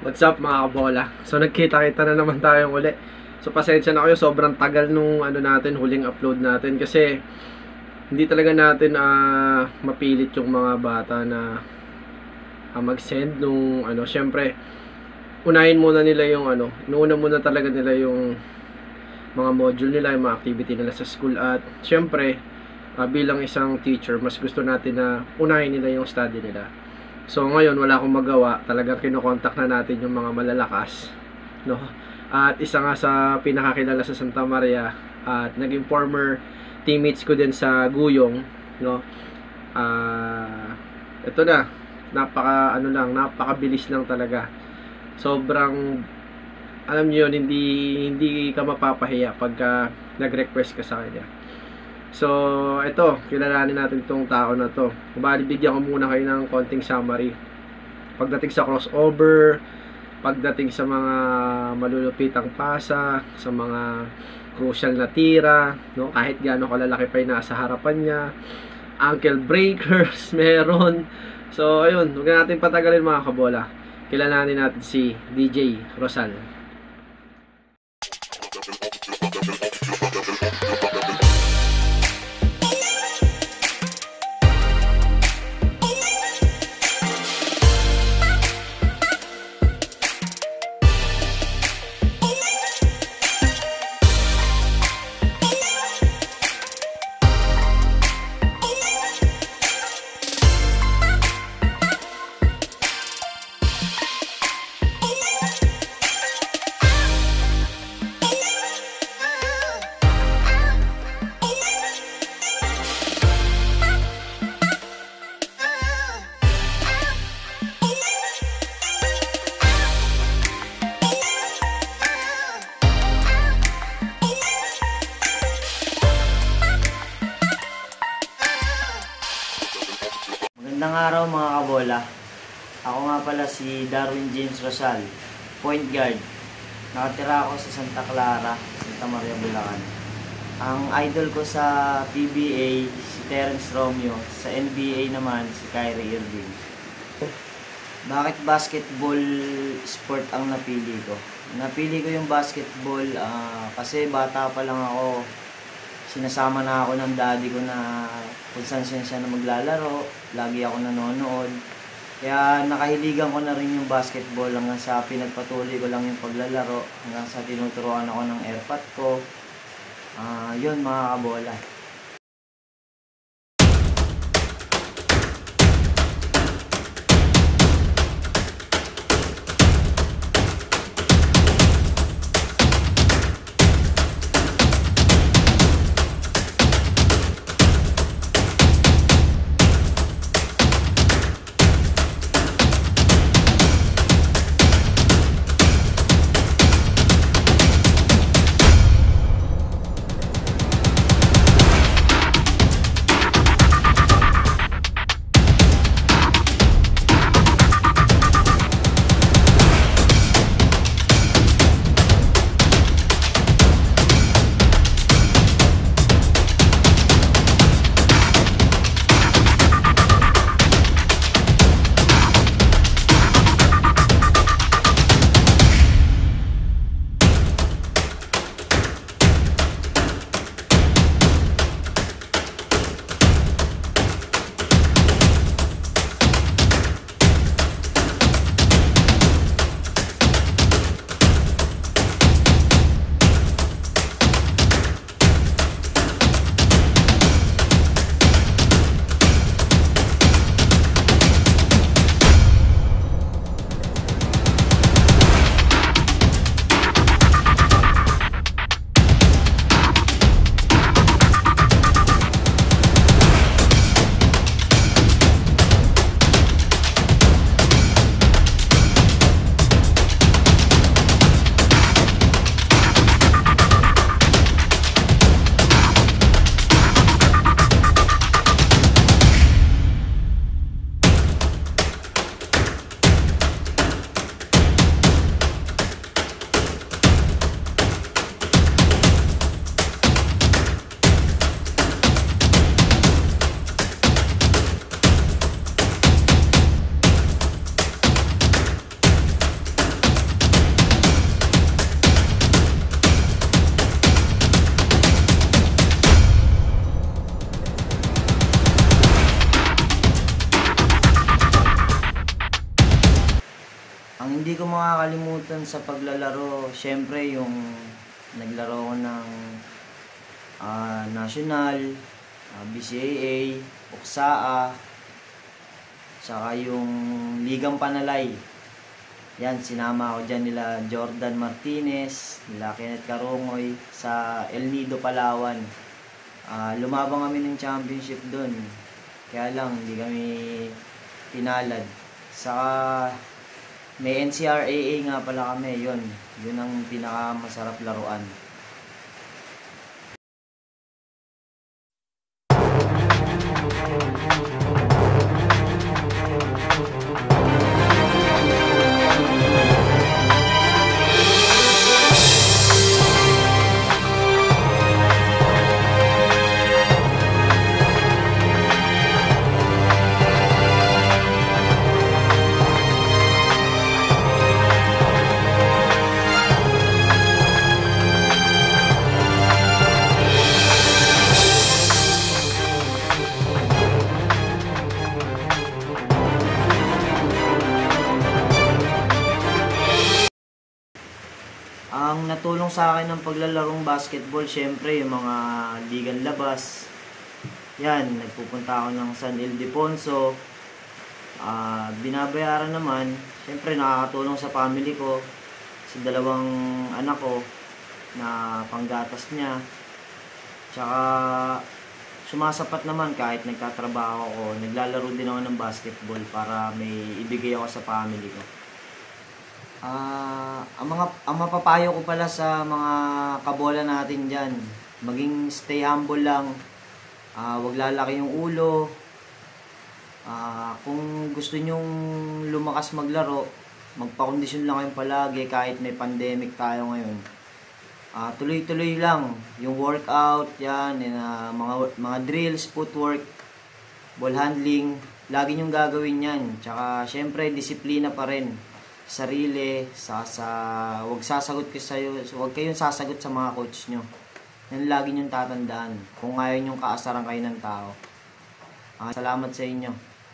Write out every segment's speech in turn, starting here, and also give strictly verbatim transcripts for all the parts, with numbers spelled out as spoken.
What's up mga kabola? So nagkita-kita na naman tayong uli. So pasensya na kayo, sobrang tagal nung ano natin, huling upload natin kasi hindi talaga natin uh, mapilit yung mga bata na uh, mag-send nung ano, syempre unahin muna nila yung ano, inuuna muna talaga nila yung mga module nila, yung mga activity nila sa school at syempre uh, bilang isang teacher, mas gusto natin na unahin nila yung study nila. So ngayon wala akong magawa, talagang kinokontak na natin yung mga malalakas, no? At isa nga sa pinakakilala sa Santa Maria at naging former teammates ko din sa Guyong, no? Ah, uh, ito na, napaka ano lang, napakabilis lang talaga. Sobrang alam niyo yun, hindi hindi ka mapapahiya pagka nag-request ka sa kanya. So, ito, kilalanin natin itong tao na to. Bali, bigyan ko muna kayo ng konting summary. Pagdating sa crossover, pagdating sa mga malulupitang pasa, sa mga crucial na tira, no? Kahit gaano kalalaki pa yung nasa harapan niya, ankle breakers, meron. So, ayun, huwag na natin patagalin mga kabola. Kilalanin natin si D J Rosal. Magandang araw mga kabola. Ako nga pala si Darwin James Rosal, point guard. Nakatira ako sa Santa Clara, Santa Maria, Bulacan. Ang idol ko sa P B A si Terence Romeo, sa N B A naman si Kyrie Irving. Bakit basketball sport ang napili ko? Napili ko yung basketball uh, kasi bata pa lang ako. Sinasama na ako ng daddy ko na kung saan siya na maglalaro. Lagi ako nanonood. Kaya nakahiligan ko na rin yung basketball hanggang sa pinagpatuloy ko lang yung paglalaro. Hanggang sa tinuturuan ako ng airpot ko. Uh, yun mga kabola. hindi ko makakalimutan sa paglalaro, syempre yung naglaro ko ng ah, National, ah, B C A A, Uksaa, tsaka yung Ligang Panalay. Yan, sinama ko dyan nila Jordan Martinez, nila Kenneth Carongoy sa El Nido, Palawan. Ah, lumabang kami ng championship doon. Kaya lang, hindi kami pinalad. Saka may N C R A A nga pala kami, yun. Yun ang pinakamasarap laruan. Ang natulong sa akin ng paglalarong basketball, syempre yung mga ligan labas. Yan, nagpupunta ako ng San Ildefonso. Ah, binabayaran naman, syempre nakakatulong sa family ko, sa dalawang anak ko na panggatas niya. Tsaka sumasapat naman kahit nagtatrabaho ko, naglalaro din ako ng basketball para may ibigay ako sa family ko. Ah, ang mga ang mapapayo ko pala sa mga kabola natin diyan, maging stay humble lang. Ah, wag lalaki yung ulo. Ah, kung gusto nyong lumakas maglaro, magpa-kondisyon lang kayong palagi kahit may pandemic tayo ngayon. Ah, tuloy-tuloy lang yung workout, yan, and, ah, mga mga drills, footwork, ball handling, lagi nyong gagawin yan. Tsaka syempre disiplina pa rin. Sarili, sa, sa wag sasagot kayo sa wag kayong sasagot sa mga coach nyo. Yan lagi nyong tatandaan kung ayaw nyong kaasaran kayo ng tao. Ah, salamat sa inyo.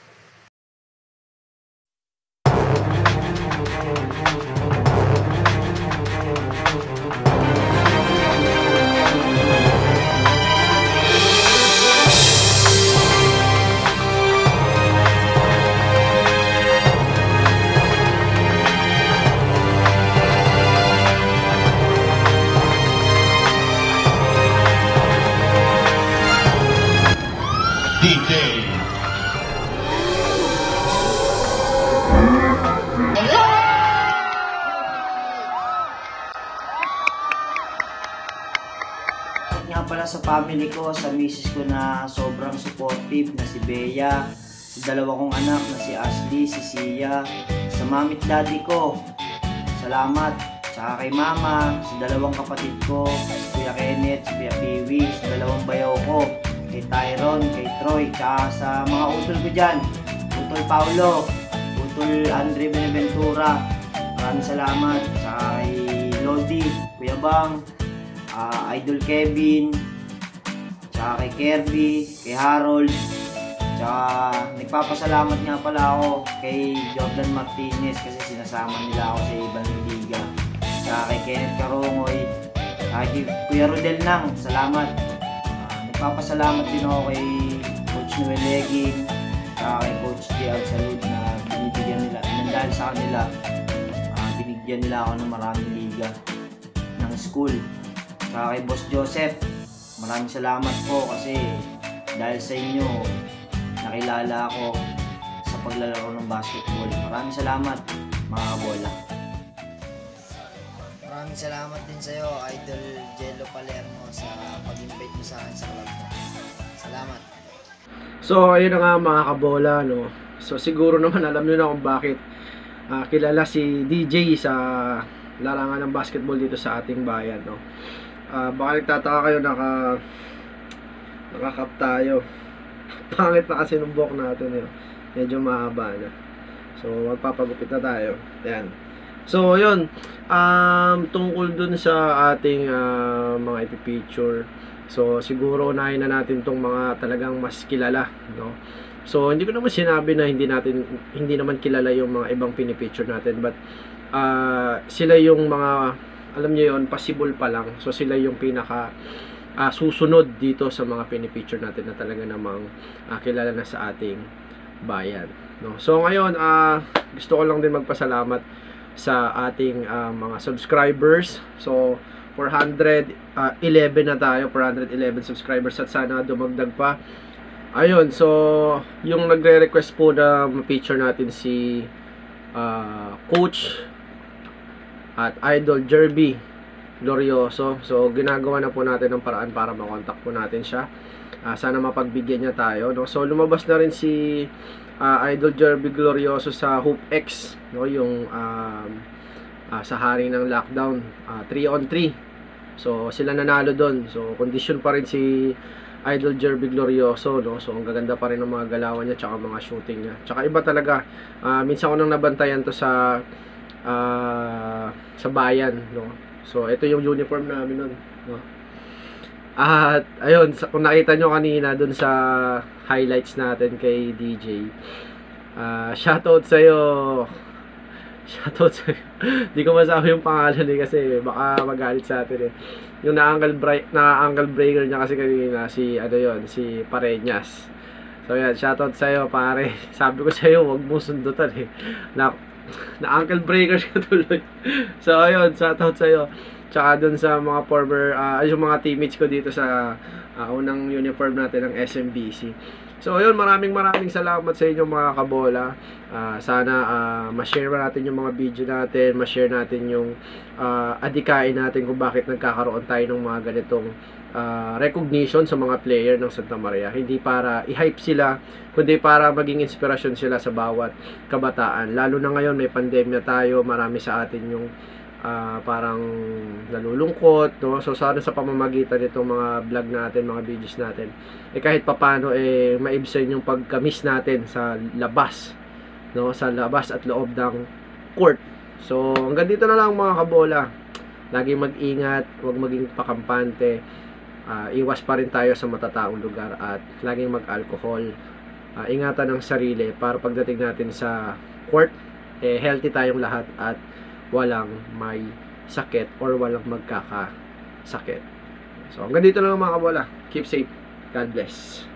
D J. Nga pala sa family ko, sa misis ko na sobrang supportive na si Bea, sa dalawa kong anak na si Ashley, si Sia, sa mami at daddy ko, salamat. Tsaka kay mama, sa dalawang kapatid ko, si Kuya Kenneth, si Kuya Piwi, sa dalawang bayaw ko, kay Tyron, kay Troy, tsaka sa mga utol ko dyan, utol Paulo, utol Andre Benaventura, maraming salamat. Tsaka kay Lodi, Kuya Bang, uh, Idol Kevin, tsaka kay Kirby, kay Harold, tsaka nagpapasalamat nga pala ako kay Jordan Martinez kasi sinasama nila ako sa ibang liga, tsaka kay Kenneth Carongoy, tsaka kay Kuya Rodel Nang, salamat. Papasalamat din ako kay Coach Noel Legin, saka kay Coach J. Salud na binibigyan nila, nandahil sa kanila, uh, binigyan nila ako ng maraming liga ng school. Saka kay Boss Joseph, maraming salamat po kasi dahil sa inyo, nakilala ako sa paglalaro ng basketball. Maraming salamat mga kabola. Maraming salamat din sa'yo, Idol Jello Palermo, sa pag-invite mo sa akin sa club mo. Salamat. So, ayun na nga mga kabola, no? So, siguro naman alam nyo na kung bakit uh, kilala si D J sa larangan ng basketball dito sa ating bayan, no? Uh, baka nagtataka kayo, naka nakakap tayo. Pangit na kasi ng buhok natin, yun. Medyo mahaba na. So, magpapagupit na tayo. Ayan. So, yun, um, tungkol dun sa ating uh, mga ipipicture. So, siguro unahin na natin tong mga talagang mas kilala, no? So, hindi ko naman sinabi na hindi natin, hindi naman kilala yung mga ibang pinipicture natin, but uh, sila yung mga, alam niyo yun, possible pa lang. So, sila yung pinaka uh, susunod dito sa mga pinipicture natin na talaga namang uh, kilala na sa ating bayan. No? So, ngayon, uh, gusto ko lang din magpasalamat sa ating uh, mga subscribers. So, four hundred eleven na tayo, four hundred eleven subscribers, at sana dumagdag pa. Ayun, so yung nagre-request po na ma-feature natin si uh, Coach at Idol Jerby Glorioso. So ginagawa na po natin ng paraan para makontak po natin siya. Uh, sana mapagbigyan niya tayo, no? So lumabas na rin si uh, Idol Jerby Glorioso sa Hoop X, no? Yung um, uh, sa hari ng lockdown, uh, three on three. So sila nanalo doon. So condition pa rin si Idol Jerby Glorioso, no? So ang gaganda pa rin ng mga galawan niya tsaka mga shooting niya. Tsaka iba talaga. Uh, minsan ko nang nabantayan to sa uh, sa bayan, no? So ito yung uniform namin nun, no? At ayun, sa, kung nakita nyo kanina dun sa highlights natin kay D J, uh, shoutout sa'yo. Shoutout sa'yo. Di ko masabi yung pangalan eh, kasi baka magalit sa atin eh. Yung na-angle break, na-angle breaker niya kasi kanina, si ano yon, si Pareñas. So yan, shoutout sa'yo pare. Sabi ko sa'yo, wag mo sundutan eh. Na, na-ankle breaker siya tuloy. So ayun, shoutout sa'yo. Tsaka dun sa mga former, uh, ay yung mga teammates ko dito sa uh, unang uniform natin ng S M B C. So ayun, maraming maraming salamat sa inyo mga kabola. Uh, sana uh, ma-share natin yung mga video natin, ma-share natin yung uh, adikain natin kung bakit nagkakaroon tayo ng mga ganitong uh, recognition sa mga player ng Santa Maria. Hindi para i-hype sila, kundi para maging inspirasyon sila sa bawat kabataan. Lalo na ngayon may pandemya tayo, marami sa atin yung Uh, parang nalulungkot, no? So sana sa pamamagitan nitong mga vlog natin, mga videos natin, eh kahit papano eh maibsan yung pagka-miss natin sa labas, no? Sa labas at loob ng court. So hanggang dito na lang mga kabola. Lagi mag-ingat, huwag maging pakampante. Uh, iwas pa rin tayo sa matataong lugar at laging mag-alcohol. Uh, ingatan ng sarili para pagdating natin sa court, eh healthy tayong lahat at walang may sakit or walang magkakasakit. So, hanggang dito na lang mga kabola. Keep safe. God bless.